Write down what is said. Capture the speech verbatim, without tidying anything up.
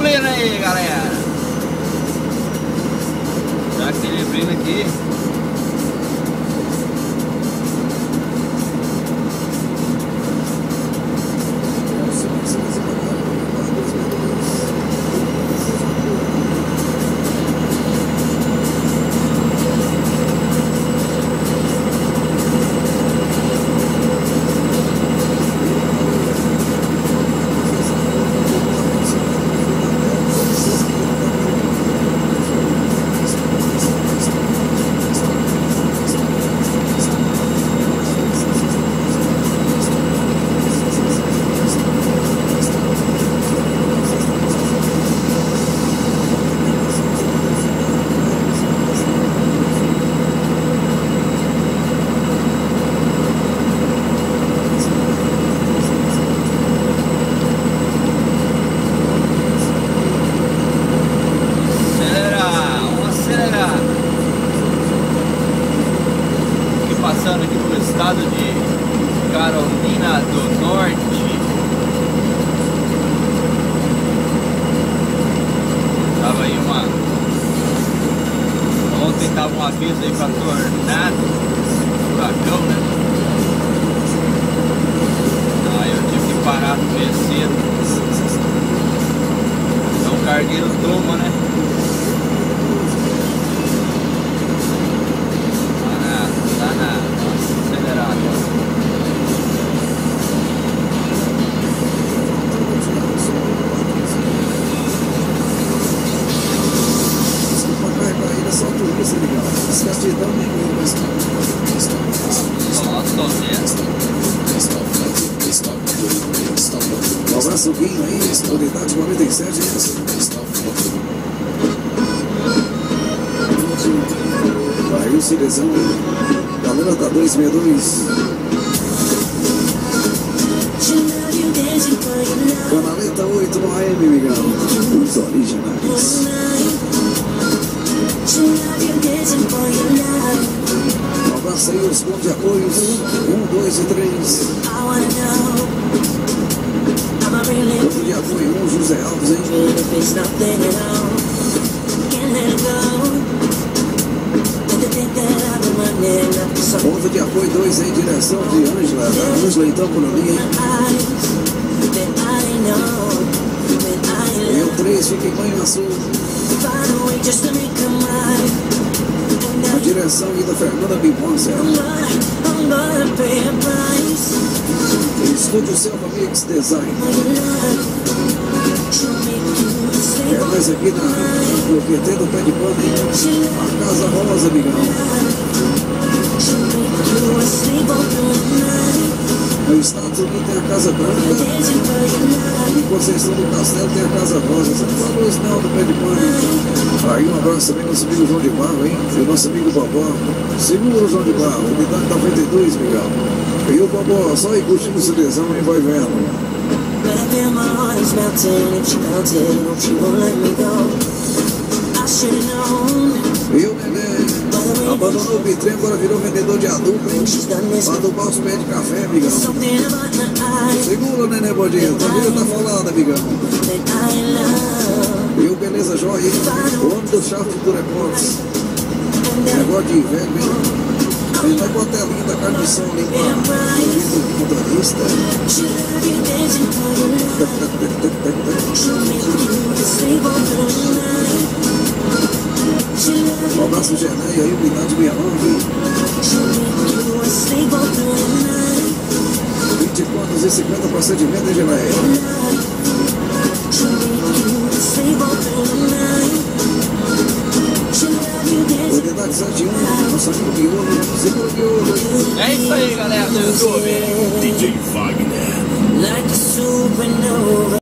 neblina aí, galera. Já que tem neblina aqui. Passando aqui pelo estado de Carolina do Norte. Tava aí uma... Ontem tava um aviso aí pra tornado, furacão, né? Aí eu tive que parar meio cedo. Então o cargueiro toma, né? Um abraço, Guinho aí, unidade quarenta e sete. Aí o Cilezão, galera da duzentos e sessenta e dois. Canaleta oito no A M, Miguel. Os originais. Um abraço aí, os pontos de apoios. Um, dois e três. Ponto de apoio um, José Alves, hein? Ponto de apoio dois em direção de Ângela. Da Ângela então por ali, hein? E o três fica em Banho Azul. A direção aí da Fernanda Bimonza. Estúdio Selva Mix Design. É nós aqui na, no Q T do Pé de Pano, hein? A Casa Rosa, amigão. No Estados Unidos tem a Casa Branca. E Conceição do Castelo tem a Casa Rosa. Você não falou isso não, do Pé de Pano. Aí um abraço também ao nosso amigo João de Barro, hein? E o nosso amigo Bobó. Segura o João de Barro, unidade noventa e dois, Miguel. E o Bobó, só aí curtindo o Cilezão e vai vendo. E o Nenê abandonou o bitrem, agora virou vendedor de adubo, hein? Pra adubar os pés de café, amigão. Segura o Nenê Bodinho, tua vida tá falada, amigão. E o Beleza Joia, hein? O homem do Shaft do Reportes. Negócio de inverno, hein? Ele tá com a telinha da carne de som ali pra o motorista. Um abraço, Gené, e aí, unidade sessenta e nove. vinte e quatro e cinquenta procedimento, hein, Gené? Unidade sete um, nosso amigo Miolo, segura o Miolo. É isso aí, galera do YouTube. D J Wagner. Like a supernova.